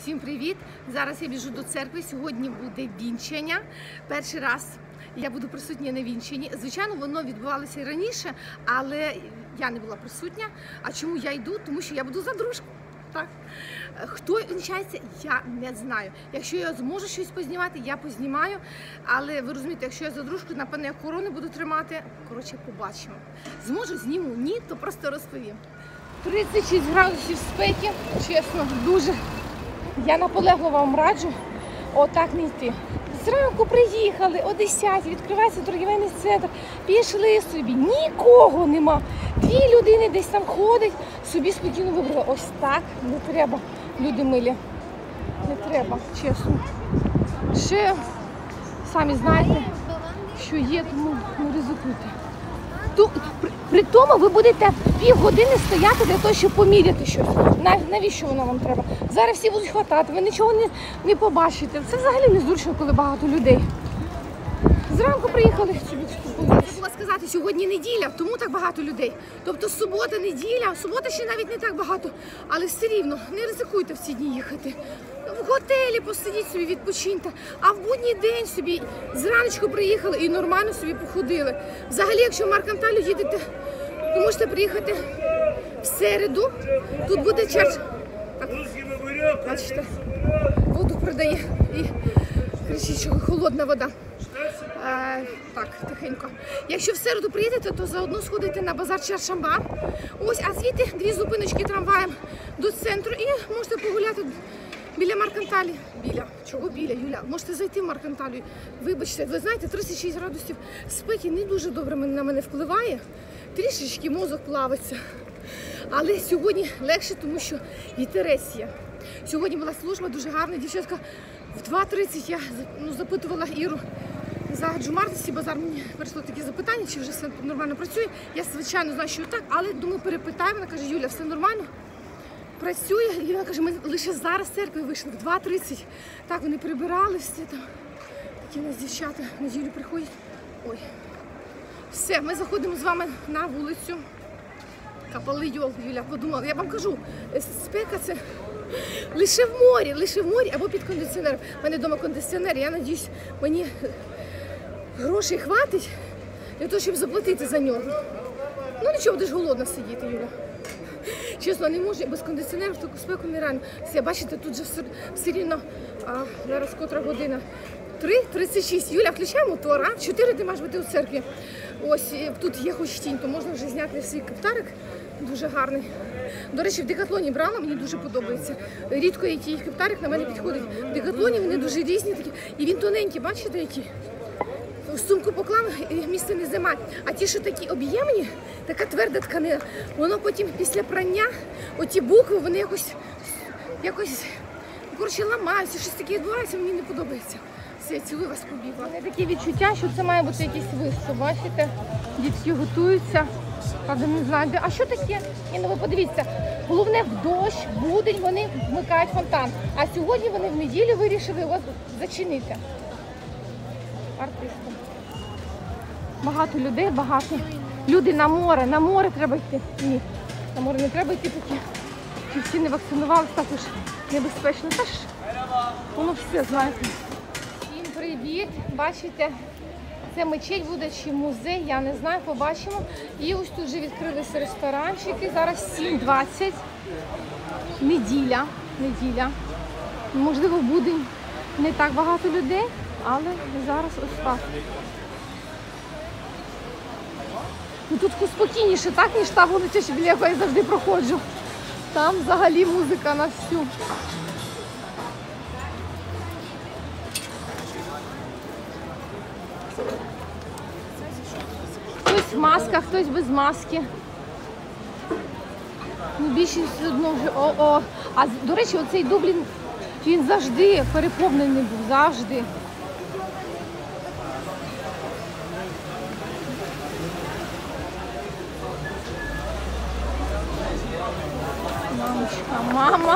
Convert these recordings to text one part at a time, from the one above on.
Всім привіт! Зараз я біжу до церкви. Сьогодні буде вінчання. Перший раз я буду присутня на вінчанні. Звичайно, воно відбувалося і раніше, але я не була присутня. А чому я йду? Тому що я буду за дружку. Так. Хто вінчається, я не знаю. Якщо я зможу щось познімати, я познімаю. Але ви розумієте, якщо я за дружку, напевно, я корони буду тримати. Коротше, побачимо. Зможу, зніму. Ні, то просто розповім. 36 градусів спеки, чесно, дуже. Я наполегливо вам раджу отак не йти. Зранку приїхали, о 10-й, відкривається торгівельний центр, пішли собі, нікого нема. 2 людини десь там ходять, собі спокійно вибрали. Ось так не треба, люди милі, не треба, чесно. Ще, самі знаєте, що є, тому не ризикуйте. При тому ви будете півгодини стояти для того, щоб поміряти щось. Навіщо воно вам треба? Зараз всі будуть хватати, ви нічого не побачите. Це взагалі незручно, коли багато людей. Зранку приїхали собі. Забула сказати, сьогодні неділя, тому так багато людей. Тобто субота, неділя, субота ще навіть не так багато. Але все рівно, не ризикуйте в ці дні їхати. В готелі посидіть собі, відпочиньте. А в будній день собі зраночку приїхали і нормально собі походили. Взагалі, якщо в Марканталю їдете, то можете приїхати в середу. Тут буде черга. Бачите, воду продає і кричить, що холодна вода. Так, тихенько. Якщо в середу приїдете, то заодно сходите на базар Чаршамба. Ось, а звідти 2 зупиночки трамваєм до центру і можете погуляти біля Марканталі. Біля? Чого біля, Юля? Можете зайти в Марканталю. Вибачте, ви знаєте, 36 градусів спеки не дуже добре на мене впливає. Трішечки мозок плавиться. Але сьогодні легше, тому що вітерець є. Сьогодні була служба дуже гарна. Дівчатка, в 2:30 я запитувала Іру за Джумардасі базар. Мені прийшло таке запитання, чи вже все нормально працює. Я, звичайно, знаю, що так, але думаю, перепитаю. Вона каже, Юля, все нормально? Працює. І вона каже, ми лише зараз з церкви вийшли, в 2:30. Так, вони прибирали все там. Такі у нас дівчата в неділю приходять. Ой. Все, ми заходимо з вами на вулицю. Капали йол, Юля, подумала. Я вам кажу, спека це лише в морі або під кондиціонером. У мене вдома кондиціонер, я сподіваюся, мені грошей хватить для того, щоб заплатити за нього. Ну нічого, будеш голодна сидіти, Юля. Чесно, не можу, без кондиціонерів в таку спеку нереально. Все, бачите, тут же все рівно, зараз котра година. 3:36. Юля, включай мотор, а? 4 ти маєш бути у церкві. Ось, тут є хоч тінь, то можна вже зняти свій каптарик. Дуже гарний. До речі, в Декатлоні брала, мені дуже подобається. Рідко який каптарик на мене підходить. В Декатлоні вони дуже різні такі. І він тоненький, бачите, який? В сумку поклав, і місце не займає. А ті, що такі об'ємні, така тверда тканина, воно потім після прання, оті букви, вони якось коротше, ламаються, щось таке відбувається, мені не подобається. Все, цілую вас, побігла. У мене таке відчуття, що це має бути якийсь виступ, бачите? Дітки готуються, правда не знаю де. А що таке? Ні, ну ви подивіться, головне в дощ, будень вони вмикають фонтан. А сьогодні вони в неділю вирішили його зачинити. Артисти. Багато людей, багато. Люди на море треба йти. Ні, на море не треба йти такі. Чи всі не вакцинувалися, також небезпечно. Та ж, воно все, знаєте. Всім привіт! Бачите, це мечеть буде чи музей, я не знаю, побачимо. І ось тут вже відкрилися ресторанчики. Зараз 7:20. Неділя. Можливо, буде не так багато людей, але зараз ось так. Ну, тут спокійніше, так, ніж та вулиця, біля якої я завжди проходжу. Там взагалі музика на всю. Хтось в масках, хтось без маски. Ну, більшість одно вже. А, до речі, оцей Дублін, він завжди переповнений був, завжди. Мамочка, мама.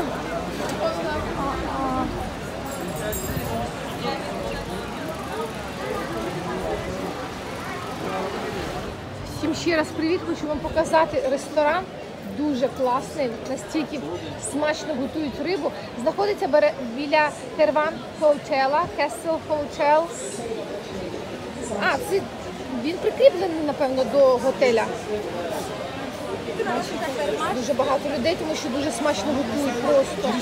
Всім ще раз привіт, хочу вам показати ресторан дуже класний, настільки смачно готують рибу. Знаходиться біля Керван Hotel, Castle Hotel. Це він прикріплений, напевно, до готеля. Дуже багато людей, тому що дуже смачно готують просто.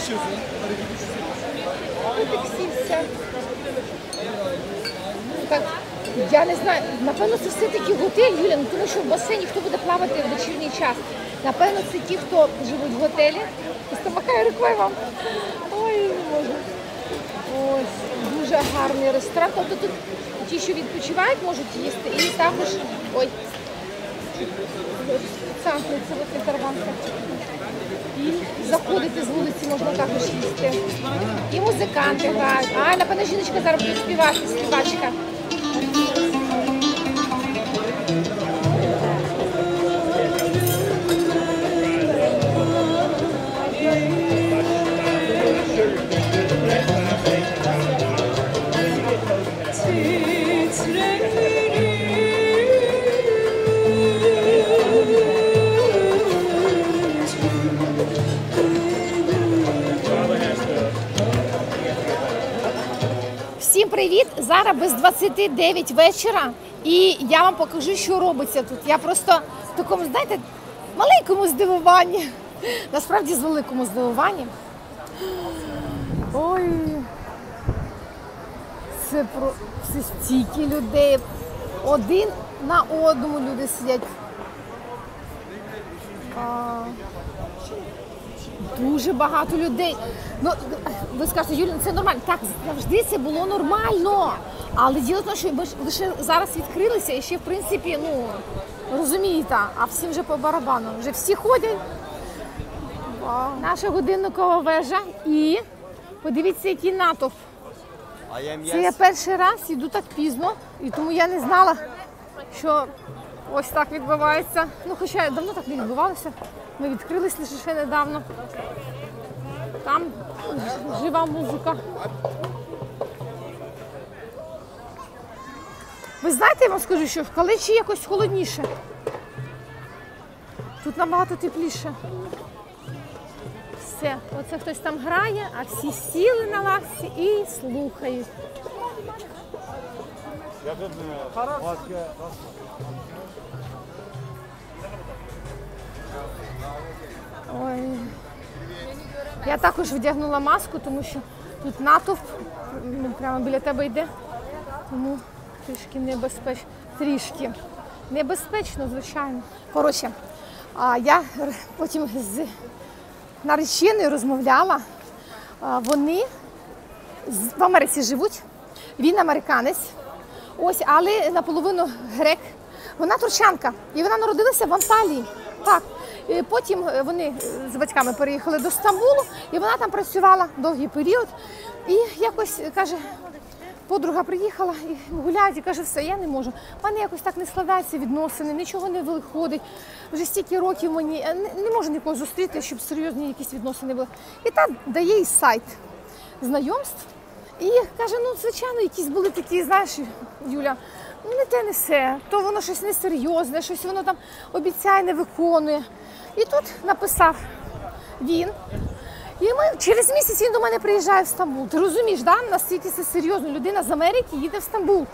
Так, я не знаю, напевно, це все-таки готель, Юля, тому що в басейні хто буде плавати в вечірній час. Напевно, це ті, хто живуть в готелі. Просто махаю рукою вам. Ой, не можу. Ось, дуже гарний ресторан. Тобто тут ті, що відпочивають, можуть їсти. І також, ой, санкується тарганка. І заходити з вулиці можна також їсти. І музиканти грають. Напевно, жіночка зараз буде співати, співачка. Всім привіт! Зараз без 29 вечора і я вам покажу, що робиться тут. Я просто в такому, знаєте, маленькому здивуванні. Насправді з великому здивуванні. Ой, це стільки людей. Один на одному люди сидять. Дуже багато людей. Ну, ви скажете, Юлія, це нормально. Так, завжди це було нормально. Але діло в тому, що ми лише зараз відкрилися і ще, в принципі, ну, розумієте, а всім вже по барабану. Вже всі ходять. Наша годинникова вежа і подивіться, який натовп. Це я перший раз йду так пізно, і тому я не знала, що ось так відбувається. Ну, хоча давно так не відбувалося. Ми відкрились лише недавно. Там жива музика. Ви знаєте, я вам скажу, що в Каличі якось холодніше. Тут набагато тепліше. Все, оце хтось там грає, а всі сіли на лавці і слухають. Ой. Я також вдягнула маску, тому що тут натовп прямо біля тебе йде, тому трішки небезпечно. Трішки небезпечно, звичайно. Коротше, я потім з нареченою розмовляла. Вони в Америці живуть, він американець, ось, але наполовину грек. Вона турчанка, і вона народилася в Анталії. Так. І потім вони з батьками переїхали до Стамбулу, і вона там працювала довгий період. І якось, каже, подруга приїхала і гуляють, і каже, все, я не можу. У мене якось так не складаються відносини, нічого не виходить. Вже стільки років мені, не можу нікого зустріти, щоб серйозні якісь відносини були. І так дає їй сайт знайомств. І каже, ну, звичайно, якісь були такі, знаєш, Юля, не те несе, то воно щось несерйозне, щось воно там обіцяє, не виконує. І тут написав він. І через місяць він до мене приїжджає в Стамбул. Ти розумієш, да? Наскільки це серйозно. Людина з Америки їде в Стамбул.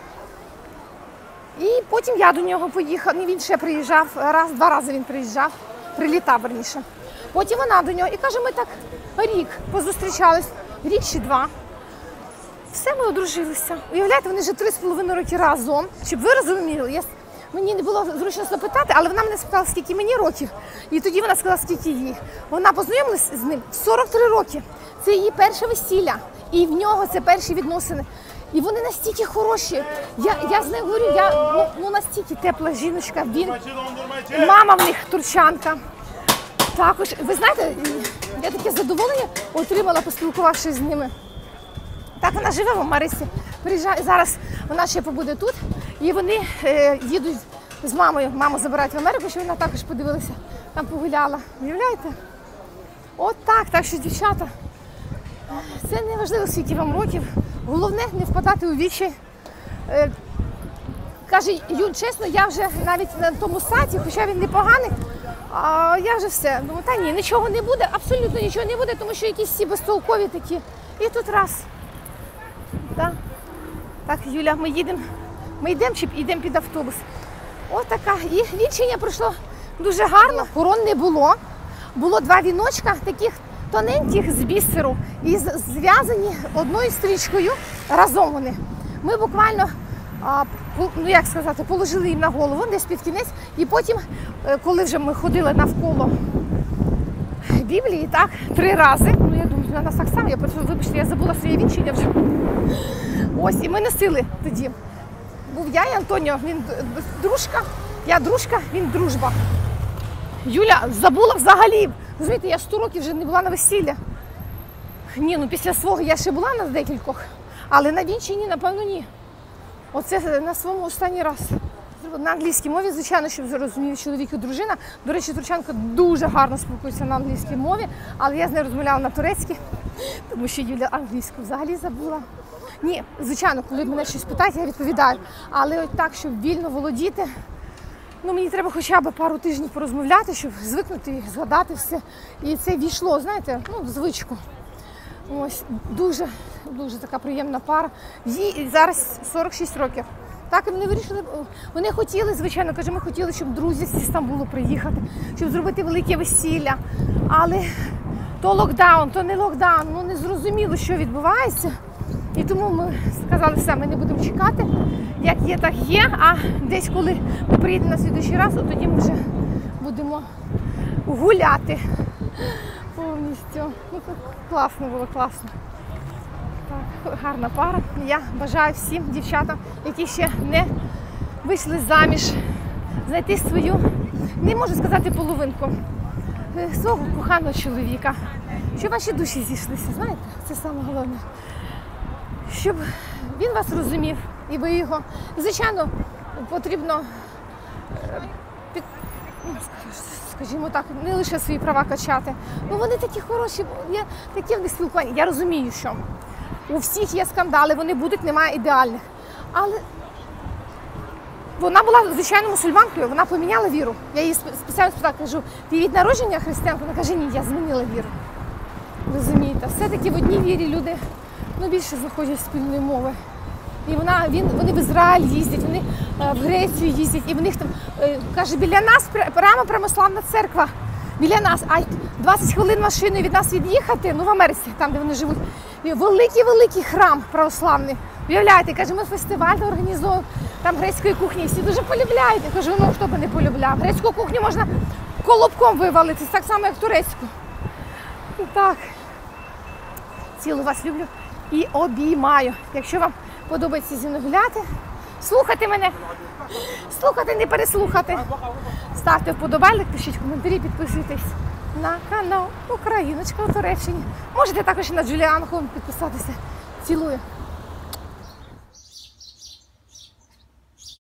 І потім я до нього поїхала. Він ще приїжджав, два рази він приїжджав, прилітав верніше. Потім вона до нього. І каже, ми так рік позустрічались, рік чи два. Все, ми одружилися. Уявляєте, вони вже 3,5 роки разом. Щоб ви розуміли, мені не було зручно запитати, але вона мене спитала, скільки мені років. І тоді вона сказала, скільки їй. Вона познайомилась з ним в 43 роки. Це її перше весілля. І в нього це перші відносини. І вони настільки хороші. Я з нею говорю, ну настільки тепла жіночка. Мама в них турчанка. Також, ви знаєте, я таке задоволення отримала, поспілкувавшись з ними. Так, вона живе в Америці, приїжджає, зараз вона ще побуде тут, і вони їдуть з мамою, маму забирають в Америку, щоб вона також подивилася, там погуляла. Уявляєте? От так, так що, дівчата, це не важливо, скільки вам років, головне не впадати у відчай. Каже, Юль, чесно, я вже навіть на тому сайті, хоча він непоганий, А я вже все. Думаю, та ні, нічого не буде, абсолютно нічого не буде, тому що якісь всі безтолкові такі. І тут раз. Так, Юля, ми їдемо. Ми йдемо чи йдемо під автобус? Отака. І вінчання пройшло дуже гарно. Корон не було. Було 2 віночка, таких тоненьких з бісеру. І зв'язані одною стрічкою разом вони. Ми буквально, ну як сказати, положили їм на голову десь під кінець. І потім, коли вже ми ходили навколо Біблії, так, 3 рази. Ну я думаю, на нас так само. Вибачте, я забула своє вінчання вже. Ось, і ми носили тоді. Був я і Антоніо, він дружка, я дружка, він дружба. Юля забула взагалі. Розумієте, я 100 років вже не була на весілля. Ні, ну після свого я ще була на декількох, але на вінчанні, напевно, ні. Оце на своєму останній раз. На англійській мові, звичайно, щоб зрозумів чоловік і дружина. До речі, Турчанка дуже гарно спілкується на англійській мові, але я з нею розмовляла на турецькій, тому що Юля англійську взагалі забула. Ні, звичайно, коли мене щось питають, я відповідаю. Але от так, щоб вільно володіти, ну мені треба хоча б пару тижнів порозмовляти, щоб звикнути і згадати все. І це війшло, знаєте, ну, в звичку. Ось, дуже така приємна пара. Їй зараз 46 років. Так, і вони вирішили, вони хотіли, звичайно, каже, ми хотіли, щоб друзі з Стамбулу приїхати, щоб зробити велике весілля. Але то локдаун, то не локдаун, ну не зрозуміло, що відбувається. І тому ми сказали, все, ми не будемо чекати, як є, так є, а десь, коли ми приїдемо на слідуючий раз, от тоді ми вже будемо гуляти повністю. Ну, класно було, класно. Так, гарна пара. Я бажаю всім дівчатам, які ще не вийшли заміж, знайти свою, не можу сказати половинку, свого коханого чоловіка. Щоб ваші душі зійшлися, знаєте, це саме головне. Щоб він вас розумів і ви його. Звичайно, потрібно, скажімо так, не лише свої права качати. Ну вони такі хороші, є такі в них спілкування. Я розумію, що у всіх є скандали, вони будуть, немає ідеальних. Але вона була, звичайно, мусульманкою, вона поміняла віру. Я її спеціально спитала, кажу, ти від народження християнка? Вона каже, ні, я змінила віру. Розумієте, все-таки в одній вірі люди більше знаходять спільної мови. І вони в Ізраїль їздять, вони в Грецію їздять, і в них там, каже, біля нас прямо православна церква. Біля нас, а 20 хвилин машиною від нас від'їхати, ну в Америці, там, де вони живуть, великий храм православний. Уявляєте, каже, ми фестиваль організовуємо, там грецької кухні, всі дуже полюбляють. Я кажу, ну хто би не полюбляв. Грецьку кухню можна колобком вивалити, так само, як турецьку. Так, цілу вас люблю і обіймаю. Якщо вам подобається зі мною гуляти, слухати мене, слухати, не переслухати. Ставте вподобайник, пишіть коментарі, підписуйтесь на канал Україночка у Туреччині. Можете також і на Джуліану підписатися. Цілую.